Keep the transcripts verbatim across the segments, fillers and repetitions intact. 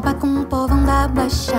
acaba com o povão da Baixada.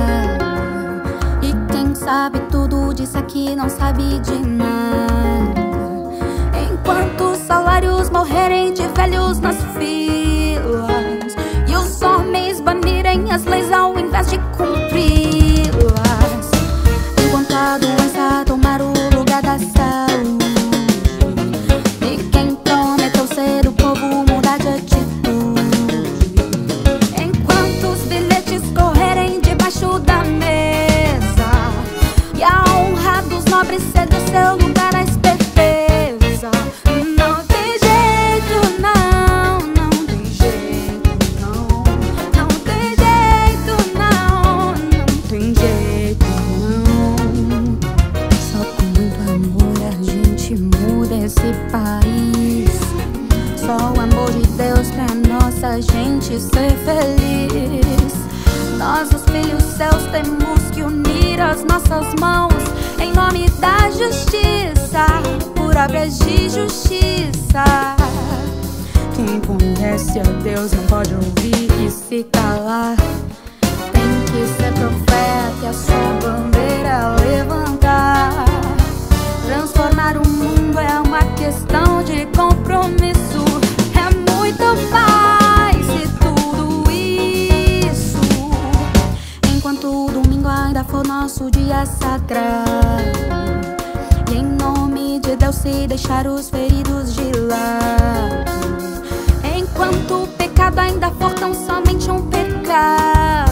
E quem sabe tudo disso aqui não sabe de nada. Enquanto os salários morrerem de velhos nas filas e os homens banirem as leis ao invés de cumpri-las, enquanto a doença tomar o lugar da saúde e quem prometeu ser o povo mudar de atitude, enquanto os bilhetes correrem debaixo da mesa e a honra dos nobres ceder seu lugar à esperteza. Não tem jeito não, não tem jeito não, não tem jeito não, não tem jeito não. Só com muito amor a gente muda esse país. Só o amor de Deus pra nossa gente ser feliz. Nós os filhos céus temos que unir as nossas mãos em nome da justiça, por obras de justiça. Quem conhece a Deus não pode ouvir e se calar. Tem que ser profeta e a sua bandeira levantar. Transformar o mundo é uma questão de compromisso. É muito mais que tudo isso. Enquanto o domingo ainda for nosso dia sagrado, e em nome de Deus se deixar os feridos de lado, enquanto o pecado ainda for tão somente um pecado,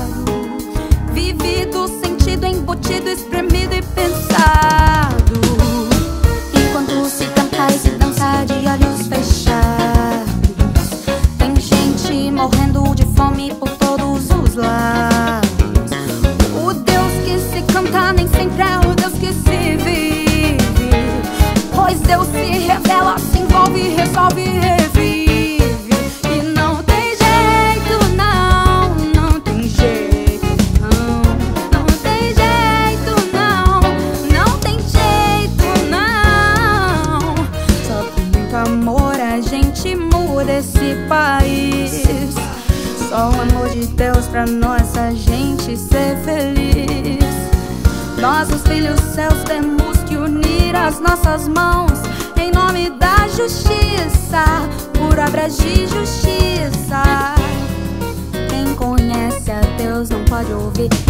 vivido, sentido, embutido, espremido e pensado, enquanto se canta e se dança de olhos fechados, tem gente morrendo de fome por todos os lados. O Deus que se canta nem sempre é o Deus que se vive, pois Deus se revela, se envolve, resolve e revive. E não tem jeito não, não tem jeito não, não tem jeito não, não tem jeito não. Só com muito amor a gente muda esse país. Só o amor de Deus pra nossa gente ser feliz. Nós os filhos céus temos que unir as nossas mãos em nome da justiça, por obras de justiça. Quem conhece a Deus não pode ouvir